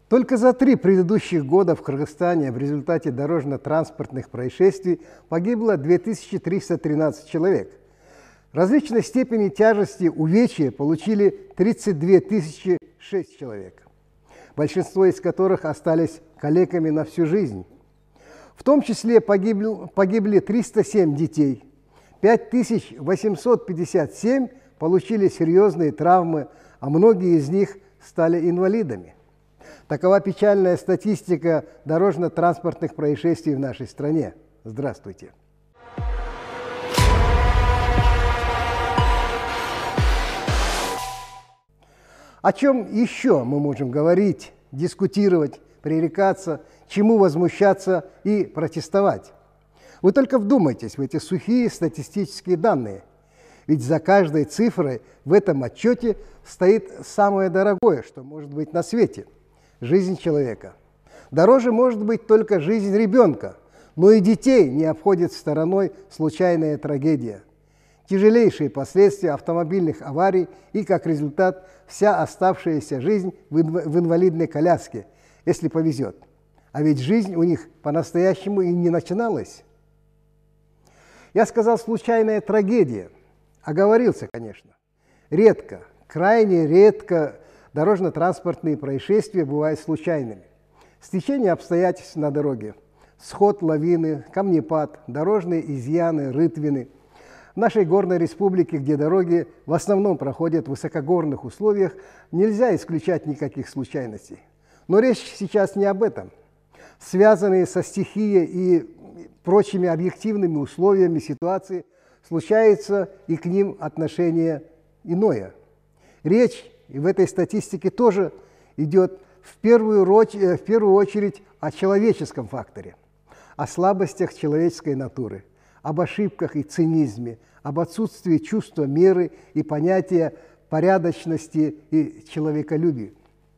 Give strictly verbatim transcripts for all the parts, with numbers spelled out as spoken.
Только за три предыдущих года в Кыргызстане в результате дорожно-транспортных происшествий погибло две тысячи триста тринадцать человек. Различной степени тяжести увечья получили тридцать две тысячи шесть человек, большинство из которых остались калеками на всю жизнь. В том числе погибли, погибли триста семь детей, пять тысяч восемьсот пятьдесят семь получили серьезные травмы, а многие из них стали инвалидами. Такова печальная статистика дорожно-транспортных происшествий в нашей стране. Здравствуйте. О чем еще мы можем говорить, дискутировать, пререкаться, чему возмущаться и протестовать? Вы только вдумайтесь в эти сухие статистические данные. Ведь за каждой цифрой в этом отчете стоит самое дорогое, что может быть на свете – жизнь человека. Дороже может быть только жизнь ребенка, но и детей не обходит стороной случайная трагедия. Тяжелейшие последствия автомобильных аварий и, как результат, вся оставшаяся жизнь в инвалидной коляске, если повезет. А ведь жизнь у них по-настоящему и не начиналась. Я сказал «случайная трагедия», оговорился, конечно. Редко, крайне редко дорожно-транспортные происшествия бывают случайными. Стечение обстоятельств на дороге, сход лавины, камнепад, дорожные изъяны, рытвины. В нашей горной республике, где дороги в основном проходят в высокогорных условиях, нельзя исключать никаких случайностей. Но речь сейчас не об этом. Связанные со стихией и прочими объективными условиями ситуации случается и к ним отношение иное. Речь и в этой статистике тоже идет в первую, в первую очередь о человеческом факторе, о слабостях человеческой натуры, об ошибках и цинизме, об отсутствии чувства меры и понятия порядочности и человеколюбия.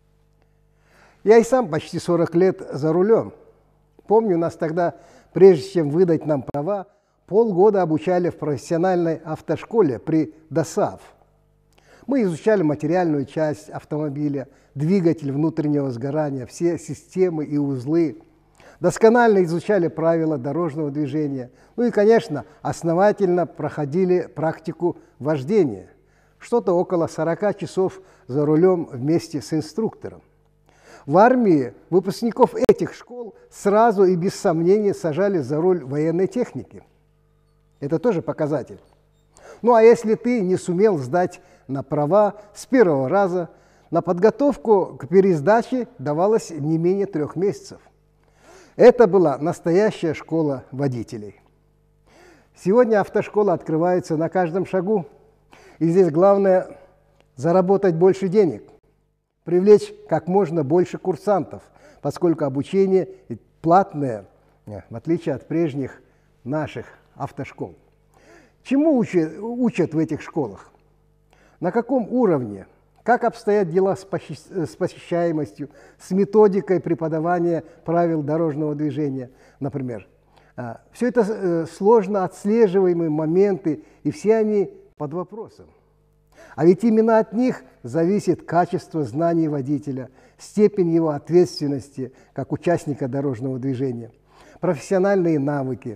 Я и сам почти сорок лет за рулем. Помню, нас тогда, прежде чем выдать нам права, полгода обучали в профессиональной автошколе при ДОСААФ. Мы изучали материальную часть автомобиля, двигатель внутреннего сгорания, все системы и узлы. Досконально изучали правила дорожного движения. Ну и, конечно, основательно проходили практику вождения. Что-то около сорока часов за рулем вместе с инструктором. В армии выпускников этих школ сразу и без сомнений сажали за руль военной техники. Это тоже показатель. Ну а если ты не сумел сдать на права с первого раза, на подготовку к пересдаче давалось не менее трех месяцев. Это была настоящая школа водителей. Сегодня автошкола открывается на каждом шагу. И здесь главное заработать больше денег, привлечь как можно больше курсантов, поскольку обучение платное, в отличие от прежних наших автошкол. Чему учат, учат в этих школах? На каком уровне? Как обстоят дела с посещаемостью, с методикой преподавания правил дорожного движения, например? Все это сложно отслеживаемые моменты, и все они под вопросом. А ведь именно от них зависит качество знаний водителя, степень его ответственности как участника дорожного движения, профессиональные навыки.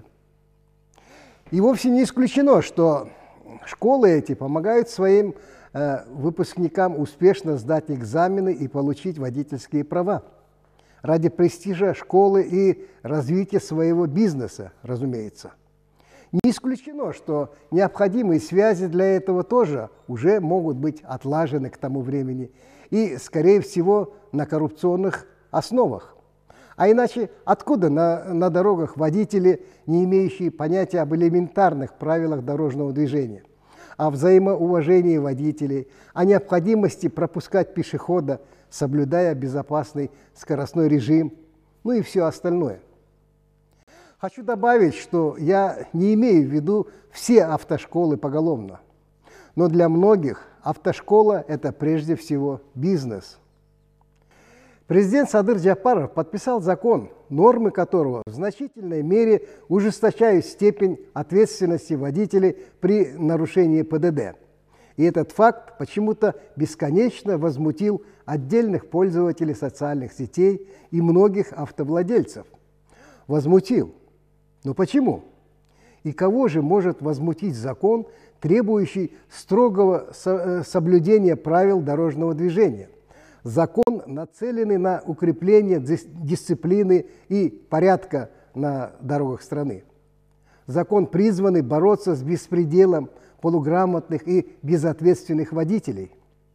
И вовсе не исключено, что школы эти помогают своим э, выпускникам успешно сдать экзамены и получить водительские права. Ради престижа школы и развития своего бизнеса, разумеется. Не исключено, что необходимые связи для этого тоже уже могут быть отлажены к тому времени и, скорее всего, на коррупционных основах. А иначе откуда на, на дорогах водители, не имеющие понятия об элементарных правилах дорожного движения, о взаимоуважении водителей, о необходимости пропускать пешехода, соблюдая безопасный скоростной режим, ну и все остальное. Хочу добавить, что я не имею в виду все автошколы поголовно, но для многих автошкола – это прежде всего бизнес. Президент Садыр Джапаров подписал закон, нормы которого в значительной мере ужесточают степень ответственности водителей при нарушении ПДД. И этот факт почему-то бесконечно возмутил отдельных пользователей социальных сетей и многих автовладельцев. Возмутил. Но почему? И кого же может возмутить закон, требующий строгого соблюдения правил дорожного движения? Закон, нацеленный на укрепление дисциплины и порядка на дорогах страны. Закон, призванный бороться с беспределом полуграмотных и безответственных водителей.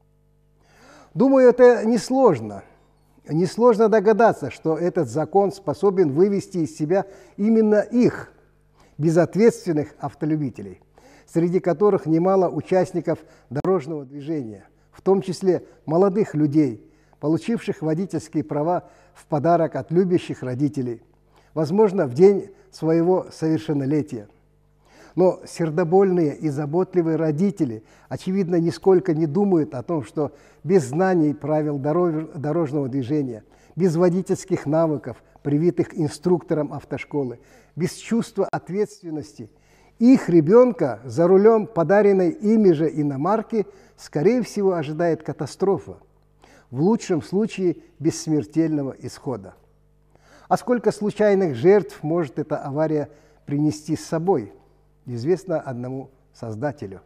Думаю, это несложно. Несложно догадаться, что этот закон способен вывести из себя именно их, безответственных автолюбителей, среди которых немало участников дорожного движения, в том числе молодых людей, получивших водительские права в подарок от любящих родителей, возможно, в день своего совершеннолетия. Но сердобольные и заботливые родители, очевидно, нисколько не думают о том, что без знаний правил дорожного движения, без водительских навыков, привитых инструктором автошколы, без чувства ответственности, их ребенка за рулем подаренной ими же иномарки, скорее всего, ожидает катастрофа, в лучшем случае без смертельного исхода. А сколько случайных жертв может эта авария принести с собой, известно одному создателю.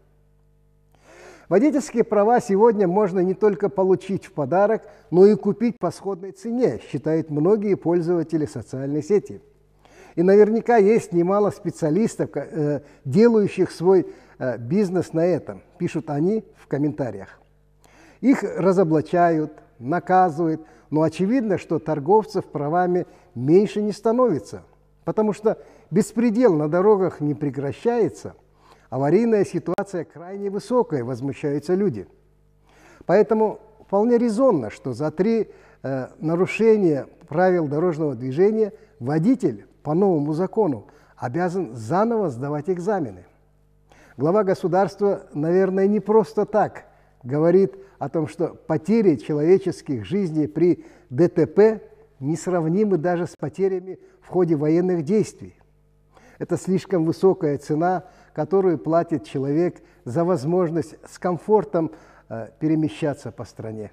Водительские права сегодня можно не только получить в подарок, но и купить по сходной цене, считают многие пользователи социальной сети. И наверняка есть немало специалистов, делающих свой бизнес на этом, пишут они в комментариях. Их разоблачают, наказывают, но очевидно, что торговцев правами меньше не становится, потому что беспредел на дорогах не прекращается, аварийная ситуация крайне высокая, возмущаются люди. Поэтому вполне резонно, что за три э, нарушения правил дорожного движения водитель по новому закону обязан заново сдавать экзамены. Глава государства, наверное, не просто так говорит о том, что потери человеческих жизней при ДТП несравнимы даже с потерями в ходе военных действий. Это слишком высокая цена, которую платит человек за возможность с комфортом э, перемещаться по стране.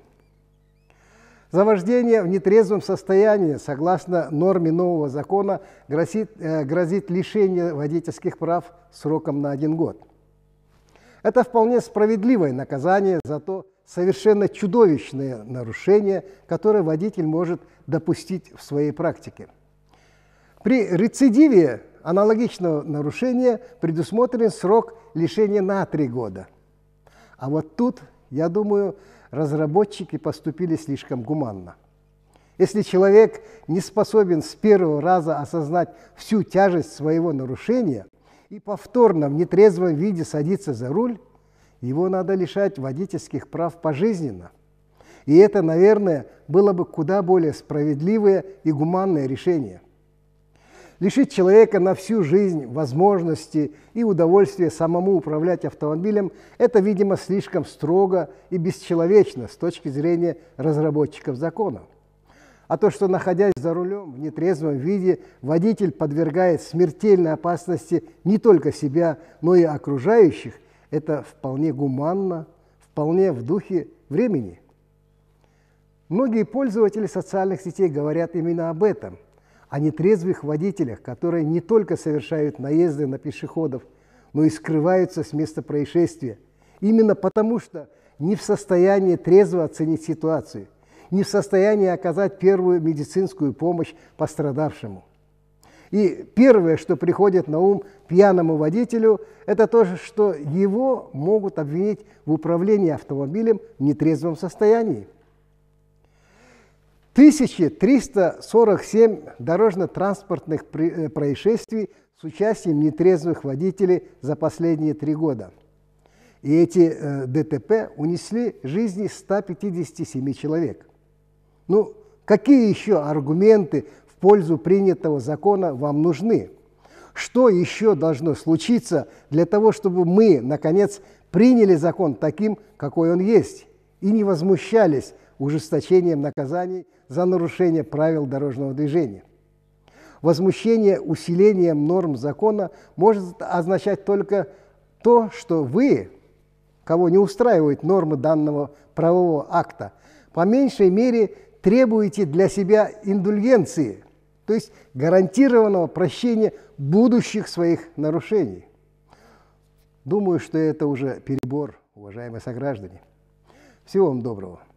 За вождение в нетрезвом состоянии, согласно норме нового закона, грозит, э, грозит лишение водительских прав сроком на один год. Это вполне справедливое наказание за то совершенно чудовищное нарушение, которое водитель может допустить в своей практике. При рецидиве аналогичного нарушения предусмотрен срок лишения на три года. А вот тут, я думаю, разработчики поступили слишком гуманно. Если человек не способен с первого раза осознать всю тяжесть своего нарушения и повторно в нетрезвом виде садится за руль, его надо лишать водительских прав пожизненно. И это, наверное, было бы куда более справедливое и гуманное решение. Лишить человека на всю жизнь возможности и удовольствия самому управлять автомобилем – это, видимо, слишком строго и бесчеловечно с точки зрения разработчиков закона. А то, что, находясь за рулем в нетрезвом виде, водитель подвергает смертельной опасности не только себя, но и окружающих, это вполне гуманно, вполне в духе времени. Многие пользователи социальных сетей говорят именно об этом, о нетрезвых водителях, которые не только совершают наезды на пешеходов, но и скрываются с места происшествия, именно потому что не в состоянии трезво оценить ситуацию, не в состоянии оказать первую медицинскую помощь пострадавшему. И первое, что приходит на ум пьяному водителю, это то, что его могут обвинить в управлении автомобилем в нетрезвом состоянии. тысяча триста сорок семь дорожно-транспортных происшествий с участием нетрезвых водителей за последние три года. И эти э, ДТП унесли жизни ста пятидесяти семи человек. Ну, какие еще аргументы в пользу принятого закона вам нужны? Что еще должно случиться для того, чтобы мы, наконец, приняли закон таким, какой он есть, и не возмущались ужесточением наказаний за нарушение правил дорожного движения? Возмущение усилением норм закона может означать только то, что вы, кого не устраивают нормы данного правового акта, по меньшей мере требуете для себя индульгенции, то есть гарантированного прощения будущих своих нарушений. Думаю, что это уже перебор, уважаемые сограждане. Всего вам доброго.